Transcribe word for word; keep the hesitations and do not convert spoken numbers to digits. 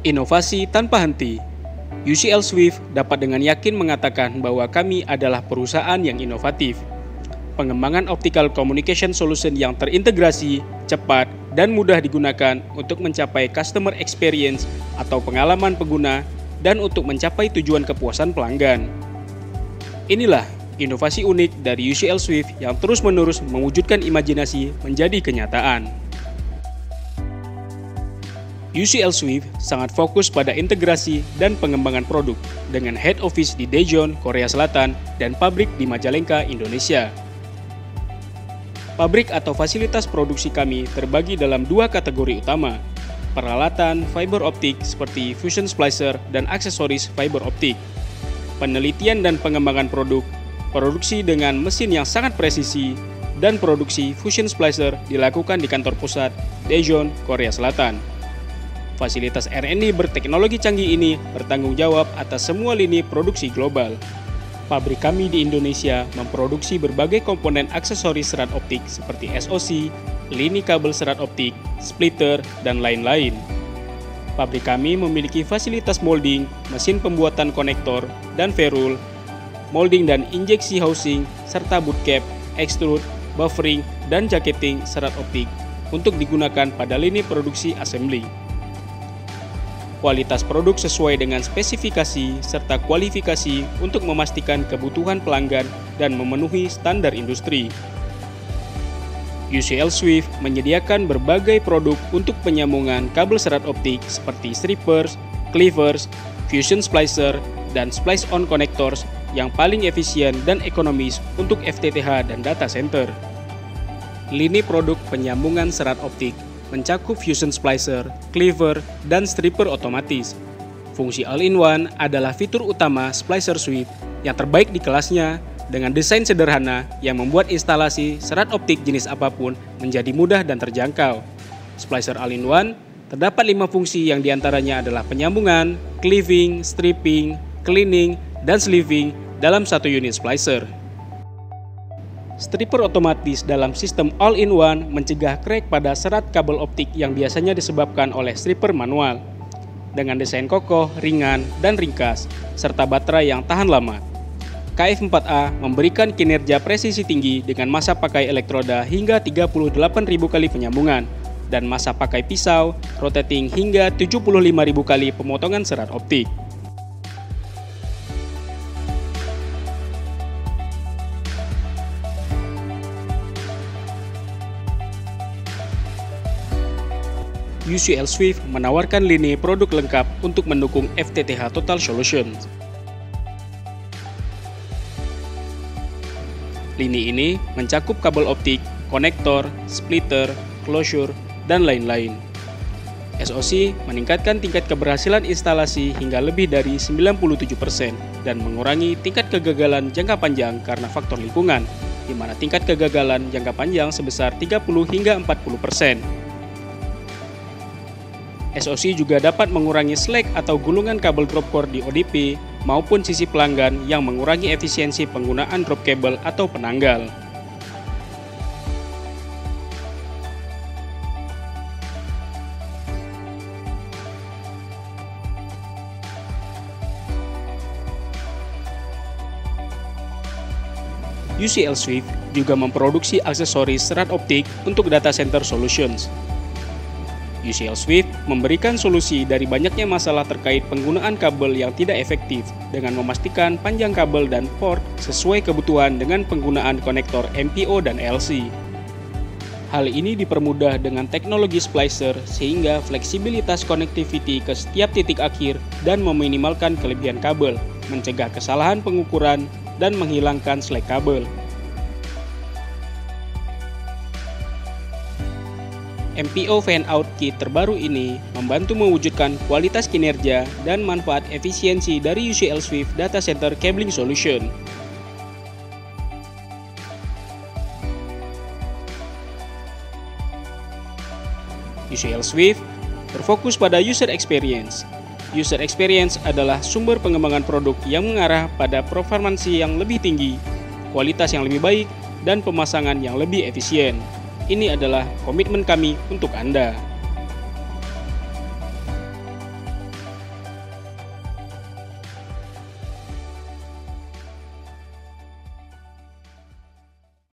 Inovasi tanpa henti. U C L Swift dapat dengan yakin mengatakan bahwa kami adalah perusahaan yang inovatif. Pengembangan optical communication solution yang terintegrasi, cepat, dan mudah digunakan untuk mencapai customer experience atau pengalaman pengguna dan untuk mencapai tujuan kepuasan pelanggan. Inilah inovasi unik dari U C L Swift yang terus-menerus mewujudkan imajinasi menjadi kenyataan. U C L Swift sangat fokus pada integrasi dan pengembangan produk dengan head office di Daejeon, Korea Selatan, dan pabrik di Majalengka, Indonesia. Pabrik atau fasilitas produksi kami terbagi dalam dua kategori utama, peralatan fiber optik seperti fusion splicer dan aksesoris fiber optik. Penelitian dan pengembangan produk, produksi dengan mesin yang sangat presisi, dan produksi fusion splicer dilakukan di kantor pusat Daejeon, Korea Selatan. Fasilitas R and D berteknologi canggih ini bertanggung jawab atas semua lini produksi global. Pabrik kami di Indonesia memproduksi berbagai komponen aksesoris serat optik seperti S O C, lini kabel serat optik, splitter, dan lain-lain. Pabrik kami memiliki fasilitas molding, mesin pembuatan konektor, dan ferrule, molding dan injeksi housing, serta bootcap, extrude, buffering, dan jacketing serat optik untuk digunakan pada lini produksi assembly. Kualitas produk sesuai dengan spesifikasi serta kualifikasi untuk memastikan kebutuhan pelanggan dan memenuhi standar industri. U C L Swift menyediakan berbagai produk untuk penyambungan kabel serat optik seperti strippers, cleavers, fusion splicer, dan splice-on connectors yang paling efisien dan ekonomis untuk F T T H dan data center. Lini produk penyambungan serat optik mencakup fusion splicer, cleaver, dan stripper otomatis. Fungsi all-in-one adalah fitur utama Splicer Swift yang terbaik di kelasnya dengan desain sederhana yang membuat instalasi serat optik jenis apapun menjadi mudah dan terjangkau. Splicer all-in-one terdapat lima fungsi yang diantaranya adalah penyambungan, cleaving, stripping, cleaning, dan sleeving dalam satu unit splicer. Stripper otomatis dalam sistem all-in-one mencegah crack pada serat kabel optik yang biasanya disebabkan oleh stripper manual. Dengan desain kokoh, ringan, dan ringkas, serta baterai yang tahan lama, K F empat A memberikan kinerja presisi tinggi dengan masa pakai elektroda hingga tiga puluh delapan ribu kali penyambungan dan masa pakai pisau rotating hingga tujuh puluh lima ribu kali pemotongan serat optik. U C L Swift menawarkan lini produk lengkap untuk mendukung F T T H Total Solution. Lini ini mencakup kabel optik, konektor, splitter, closure, dan lain-lain. S O C meningkatkan tingkat keberhasilan instalasi hingga lebih dari sembilan puluh tujuh persen dan mengurangi tingkat kegagalan jangka panjang karena faktor lingkungan, di mana tingkat kegagalan jangka panjang sebesar tiga puluh hingga empat puluh persen. S O C juga dapat mengurangi slack atau gulungan kabel drop core di O D P maupun sisi pelanggan yang mengurangi efisiensi penggunaan drop cable atau penanggal. U C L Swift juga memproduksi aksesoris serat optik untuk data center solutions. U C L Swift memberikan solusi dari banyaknya masalah terkait penggunaan kabel yang tidak efektif dengan memastikan panjang kabel dan port sesuai kebutuhan dengan penggunaan konektor M P O dan L C. Hal ini dipermudah dengan teknologi splicer sehingga fleksibilitas connectivity ke setiap titik akhir dan meminimalkan kelebihan kabel, mencegah kesalahan pengukuran, dan menghilangkan slack kabel. M P O fan-out kit terbaru ini membantu mewujudkan kualitas kinerja dan manfaat efisiensi dari U C L Swift Data Center Cabling Solution. U C L Swift berfokus pada user experience. User experience adalah sumber pengembangan produk yang mengarah pada performansi yang lebih tinggi, kualitas yang lebih baik, dan pemasangan yang lebih efisien. Ini adalah komitmen kami untuk Anda.